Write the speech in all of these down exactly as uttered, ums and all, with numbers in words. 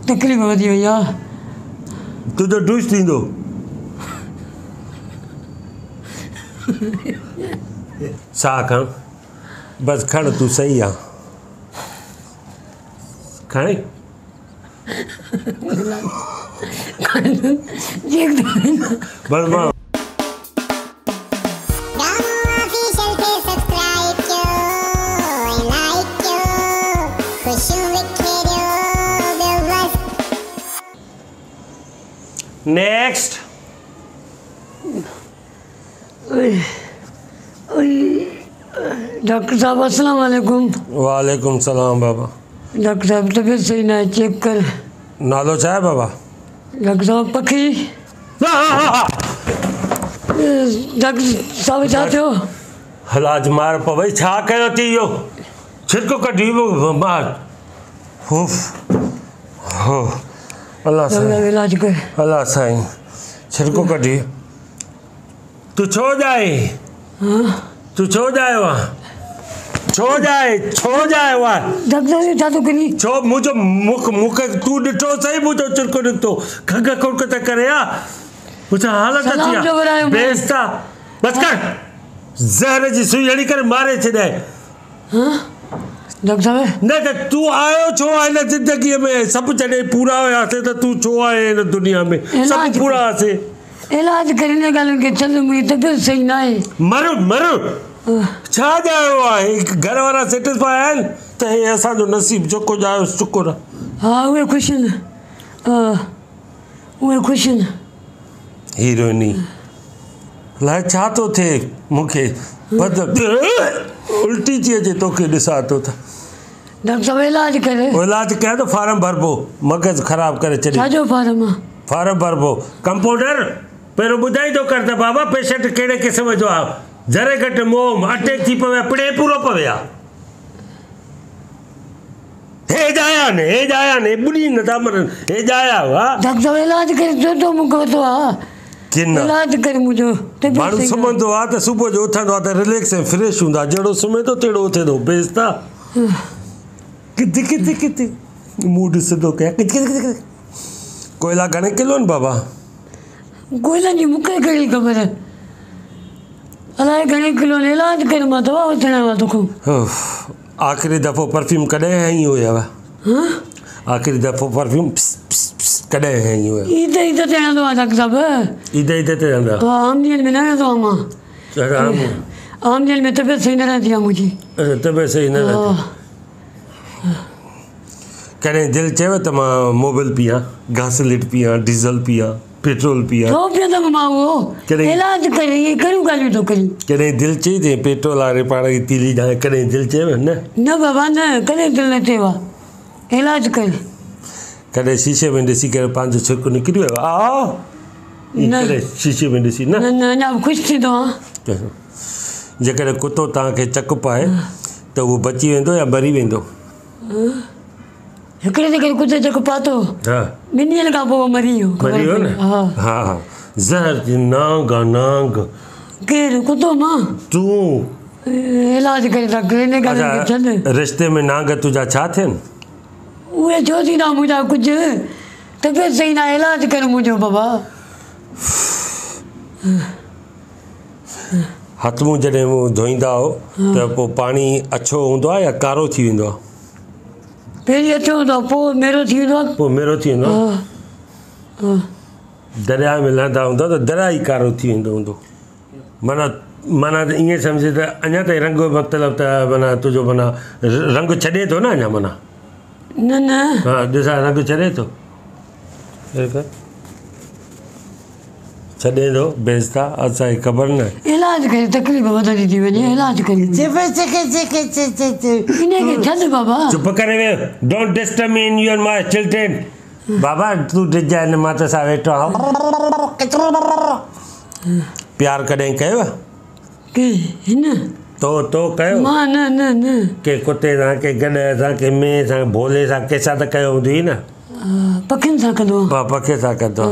तकलीफ़ वधी वई आहे तुंहिंजो डूस थींदो साह खण बसि खण तूं सही आहे खण बसि मां नेक्स्ट डॉक्टर साहब अस्सलाम वालेकुम। वालेकुम सलाम बाबा। डॉक्टर साहब तबीयत सही ना है, चेक कर। नालो छा है बाबा? डॉक्टर साहब पखी। डॉक्टर साहब छा थियो? इलाज मार पवई छा कयो थी इहो छिरको कढी मार उफ हो अल्लाह साईं इलाज कर अल्लाह साईं छिरको कढी तू छो जाए हाँ तू छो जाए वहाँ छो जाए छो जाए वहाँ डॉक्टर छा तो करी छो मुझो मुख मुख तू ॾिठो सही मुझो छिरको निकतो खग खुरक त करे आ मुझा हालत थी बेस्ता बस कर ज़हर जी सुई हणी करे मारे छॾे हाँ डॉक्टर साहब न त तू आयो छो आहे हिन ज़िंदगीअ में सभु जॾहिं पूरा हुयासीं त तूं छो आहे हिन दुनिया में सभु पूरा हुआसीं इलाज करने ॻाल्हियुनि खे छॾ मुंहिंजी तबियत सही न आहे मर मर छा ॼायो आहे घर वारा सेटिस्फाई आहिनि त हे असांजो नसीब जेको ॼायो शुकुर हा उहे ख़ुशि आहिनि उहे ख़ुशि आहिनि हीरोइनी अलाए छा थो थिए मूंखे उल्टी थी अचे तोखे ॾिसां थो त डॉक्टर साहब इलाज करे इलाज कया त फार्म भरबो मग़ज़ ख़राबु करे छॾे छाजो फार्म आहे फार्म भरबो कंपाउंडर पहिरियों ॿुधाईंदो कर त बाबा पेशेंट कहिड़े क़िस्म जो आहे ज़रे घटि मोह अटैक थी पवे पिणे पूरो पवे आहे हेज आया ने हेज आया ने ॿुड़ी नथा मरनि हेज आया हुआ डॉक्टर साहब इलाज करे जो तो मूंखे वरितो आहे किन इलाज कर मुंहिंजो माण्हू सुम्हंदो आहे त सुबुह जो उथंदो आहे त रिलैक्स ऐं फ्रेश हूंदो आहे जहिड़ो सुम्हे थो तहिड़ो उथे थो बेस्ता किथे किथे किथे मूड सिधो कया किथे किथे किथे कोयला घणे किलो आहिनि बाबा कोयला जी मूंखे कहिड़ी ख़बर अलाए घणे किलो इलाज कर मां दवा वठण आयो तोखां आख़िरी दफ़ो परफ्यूम कॾहिं हई हुयव हाँ आख़िरी दफ़ो परफ्यूम कॾहिं हई हुयव ईद ईद ते हलंदो आहे डॉक्टर साहब ईद ईद ते हलंदा हा आम ॾींहंनि में न वेंदो आहियां मां आम ॾींहंनि में तबियत सही न रहंदी आहे मुंहिंजी अच्छा तबियत सही न रहंदी कॾहिं दिलि चयव त मां मोबिल पीआं घासलेट पीआं डीज़ल पीआं पेट्रोल पीआं छो पीअंदमि मां उहो इलाज करे इहे कहिड़ियूं ॻाल्हियूं थो करी कॾहिं दिलि चई अथई पेट्रोल वारे पाण खे तीली ॾांहुं कॾहिं दिलि चयव न न बाबा न कॾहिं दिलि न चयो आहे इलाज कर कॾहिं शीशे में ॾिसी करे पंहिंजो छिरको निकिरी वियो आ कॾहिं शीशे में ॾिसी न न अञा ख़ुशि थींदो आहे जेकॾहिं कुतो तव्हांखे चक पाए त उहो बची वेंदो या मरी वेंदो हिकिड़े ते कुते चक पातो हा ॿिनि ॾींहंनि खां पोइ मरी वियो मरी वियो न हा हा हा ज़हर जी नांग आहे नांग केरु कुतो मां तूं इलाज करे डॉक्टर हिन ॻाल्हि खे छॾ रिश्ते में नांग तुंहिंजा छा थियनि उहे छो थींदा मुंहिंजा कुझु तबियत सही न आहे इलाज कर मुंहिंजो बाबा हथ मुंहुं जॾहिं मूं धोईंदा हो त पोइ पाणी अछो हूंदो आहे या कारो थी वेंदो आहे पहिरीं अछो हूंदो आहे पोइ मेरो थी वेंदो आहे पोइ मेरो थी वेंदो आहे दरिया में लहंदा हूंदा त दरिया ई कारो थी वेंदो हूंदो माना माना त ईअं सम्झि त अञा ताईं रंग मतिलबु त माना तुंहिंजो माना रंग छॾे थो न अञा माना न न हा ॾिसां रंग छॾे थो छॾे थो बेस्ता असांखे ख़बर न इलाज करे तकलीफ़ वधंदी थी वञे इलाज करे इनखे छॾ बाबा चुप करे वियो don't disturb me in your my children बाबा तूं ॾिजां हिन मां त असां वेठो आहियूं प्यार कॾहिं कयो के हिन तो तो कयो मां न न न के कुते सां के गॾ सां के मेंह सां भोले सां कंहिंसां त कयो हूंदी न पखियुनि सां कंदो आहे पखे सां कंदो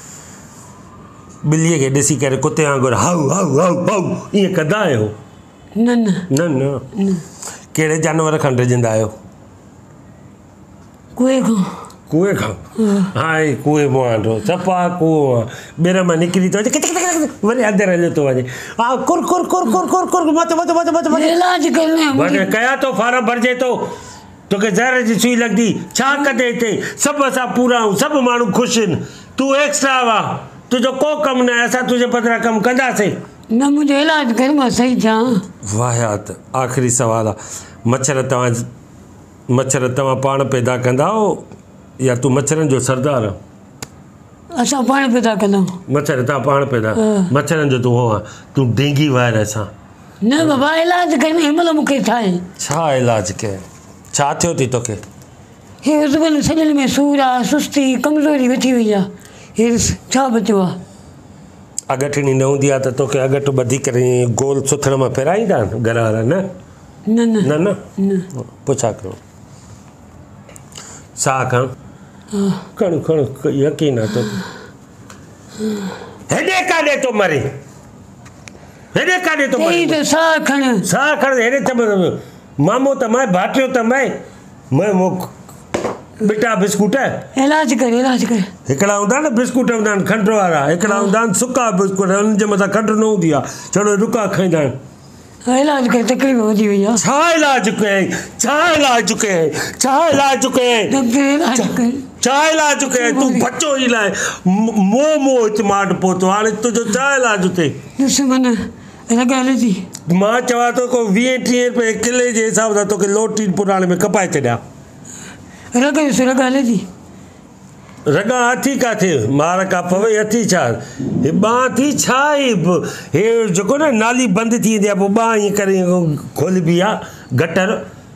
ॿिलीअ खे ॾिसी करे कुते वांगुरु हाउ हाउ हाउ हाउ ईअं कंदा आहियो न न न न कहिड़े जानवर खां डिॼंदा आहियो कुए खां कुएं खां हाय कुएं मां आंदो सफ़ा कुओं ॿेर मां निकिरी थो अचे वरी अंदरि हलियो थो वञे हा कुर कुर कुर कुर कुर कुर मत मत मत मत मत इलाज करने वञे कया थो फार्म भरिजे थो तोखे ज़हर जी सुई लॻंदी छा कॾे हिते सभु असां पूरा आहियूं सभु माण्हू ख़ुशि आहिनि तूं एक्स्ट्रा हुआ तुंहिंजो को कमु न आहे असां तुंहिंजे बदिरां कमु कंदासीं न मुझे इलाज कर मां सही जा वाहियात आख़िरी सुवालु आहे मच्छर तव्हां मच्छर तव्हां पाण पैदा कंदा हो या तूं मच्छरनि जो सरदार आहे असां पाण पैदा कंदा मच्छर तव्हां पाण पैदा मच्छरनि जो तूं हो आहे तूं डेंगी वायरस आहे न बाबा इलाज करने हिमल मूंखे ठाहे छा इलाज कयो छा थियो थी तोखे हे उजबल शरीर में सूर आहे सुस्ती कमज़ोरी वधी वई आहे हे छा बचियो आहे अगठणी न हूंदी आहे त तोखे अगट ॿधी करे गोल सुथण मां फेराईंदा आहिनि घर वारा न न न न न न पोइ छा करिणो साह खण खण खण यकीन आहे तोखे हेॾे काॾे थो मरे हेॾे काॾे थो तेरी मरे तो साह खण साह खण हेॾे त मामो त मैं भाटियो त मैं मैं मो बेटा बिस्कुट इलाज कर इलाज कर हिकिड़ा हूंदा आहिनि बिस्कुट हूंदा आहिनि खंड वारा हिकिड़ा हूंदा आहिनि सुका बिस्कुट हुननि जे मथां खंड न हूंदी आहे छड़ो रुका खाईंदा आहिनि हाँ, इलाज कर तकलीफ़ वधी वई आहे छा इलाज कयईं छा इलाज कयईं छा इलाज कयईं डॉक्टर इलाज कर छा इलाज कयईं तूं बचो ई लाइ मोह मोह इतमाड पहुतो हाणे तुंहिंजो छा इलाज थिए दुश्मन लॻाइल थी मां चवां थो को वीह टीह रुपए किले जे हिसाब सां तोखे लोटी पुराणे में कपाए छॾियां रॻ लॻाइल थी रॻा हथी किथे मार का पवे हथी छा हे ॿांह थी छा ई हे जेको न नाली बंदि थी वेंदी आहे पोइ ॿांह ईअं करे खोलिबी आहे गटर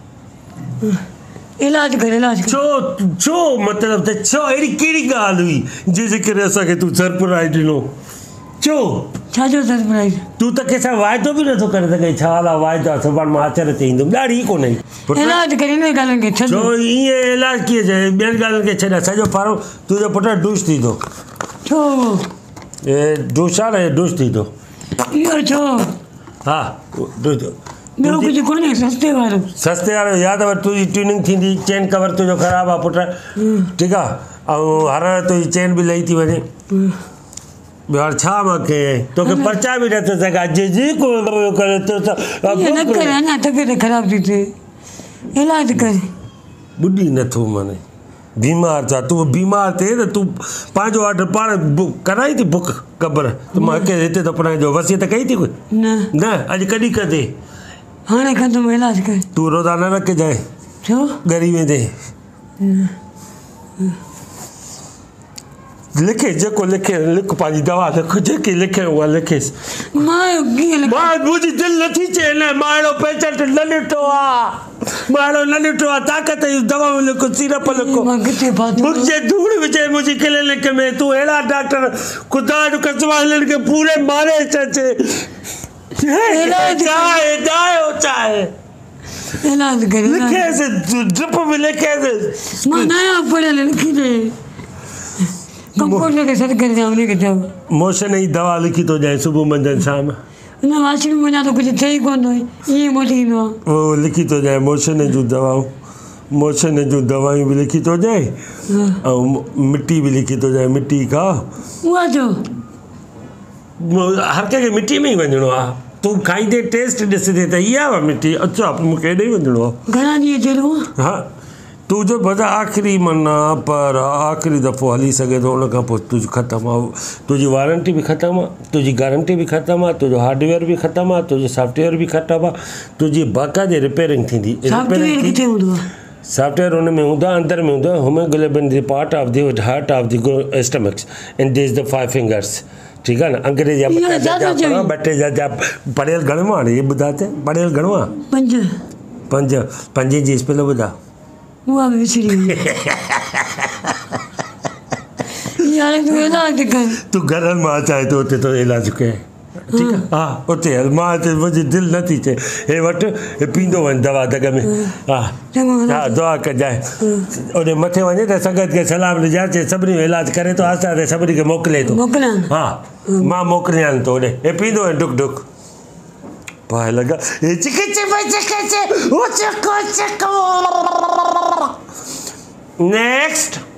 इलाज कर इलाज कर छो छो मतिलबु त छो अहिड़ी कहिड़ी ॻाल्हि हुई जंहिंजे करे असांखे तूं सरप्राइज़ ॾिनो छो छा जो सरप्राइज़ तूं त कंहिंसां वाइदो बि नथो करे सघे छा हाल आहे वाइदो आहे सुभाणे मां अचर ते ईंदुमि ॾाढी कोन्हे इलाज कर इन ॻाल्हियुनि खे छॾ छो ईअं इलाज कीअं चए ॿियनि ॻाल्हियुनि खे छॾिया सॼो फारो तुंहिंजो पुटु डूश थींदो छो हे डूश आहे न हे डूश थींदो इहो छो हा डूश ॿियो कुझु कोन्हे सस्ते वारो सस्ते वारो या त वरी तुंहिंजी ट्यूनिंग थींदी चेन कवर तुंहिंजो ख़राबु आहे पुटु ठीकु आहे ऐं हर हर तुंहिंजी चेन बि लही थी वञे ॿियो हाणे छा मां कयईं तोखे पर्चा बि नथो सघां जे जी को करे तो ईअं न कर अञा तबियत ख़राबु थी थिए इलाज कर ॿुधी नथो माने बीमार था तूं बीमार थिए त तूं पंहिंजो ऑडर पाण बुक कराई थी बुक क़बर त मां हिते हिते थो पढ़ाइजो वसियत कई थी कोई न न अॼु कॾहिं कंदे हाणे कंदुमि इलाज कर तूं रोज़ाना न कजांइ छो ॻरी वेंदे लिखे जेको लिखे लिख पंहिंजी दवा लिख जेकी लिखे उहा लिखेसि मां कीअं लिखां मां मुंहिंजी दिलि नथी चए न मां अहिड़ो पेशेंट न ॾिठो आहे मां अहिड़ो न ॾिठो आहे ताक़त जूं दवाऊं लिखो सीरप लिखो मां किथे फाथो मुंहिंजे धूड़ विझे मुंहिंजी क्लिनिक में तूं अहिड़ा डॉक्टर ख़ुदा जो कसम हिननि खे पूरे मारे अचे इलाज चाहे दायो चाहे इलाज कर लिखेसि ड्रिप में लिखेसि मां नया पढ़ियल लिखी ॾे कंपाउंडर खे सॾु करे ॾियां उनखे चओ मोशन जी दवा लिखी थो ॾियां सुबुह मंझंदि शाम न वाशरूम वञा त कुझु थिए ई कोन थो ईअं मोटी ईंदो आहे उहो लिखी थो ॾियां मोशन जूं दवाऊं मोशन जूं दवायूं बि लिखी थो ॾियां ऐं मिटी बि लिखी थो ॾियां मिटी खा उहा छो हर कंहिंखे मिटी में ई वञिणो आहे तूं खाईंदे टेस्ट ॾिसंदे त इहा आहे मिटी अच्छा मूंखे हेॾे ई वञिणो आहे घणा ॾींहं चइणो आहे हा तुंहिंजो बजा आख़िरी माना पर आख़िरी दफ़ो हली सघे थो उन खां पोइ तुंहिंजो ख़तमु आहे तुंहिंजी वारंटी बि ख़तमु आहे तुंहिंजी गारंटी बि ख़तमु आहे तुंहिंजो हार्डवेयर बि ख़तमु आहे तुंहिंजो सॉफ्टवेयर बि ख़तमु आहे तुंहिंजी बाक़ाइदे रिपेयरिंग थींदी सॉफ्टवेयर किथे हूंदो आहे सॉफ्टवेयर हुन में हूंदो आहे अंदरि में हूंदो आहे haemoglobin the part of the heart of the stomachs and this the five fingers ठीकु आहे न अंग्रेजी जा ॿ टे जा जा पढ़ियल घणो आहे इहे ॿुधाते पढ़ियल घणो आहे पंज पंज पंजे जी स्पेल ॿुधा उहा बि विसरी वई यार तूं इलाज कर तूं घर मां अचाए थो उते तो इलाज कए ठीकु आहे हा उते हल मां हिते मुंहिंजी दिलि नथी थिए हे वटि हे पींदो वञ दवा दग में हा हा दुआ कजांइ ओॾे मथे वञे त संगत खे सलाम ॾिजांइ चए सभिनी जो इलाजु करे थो आस्ते आस्ते सभिनी खे मोकिले थो मोकिलियां हा मां मोकिलियां थो ओॾे हे पींदो वञ डुक डुक पाए लॻा हे चिके चिके चिके चिके चिको चिको नेक्स्ट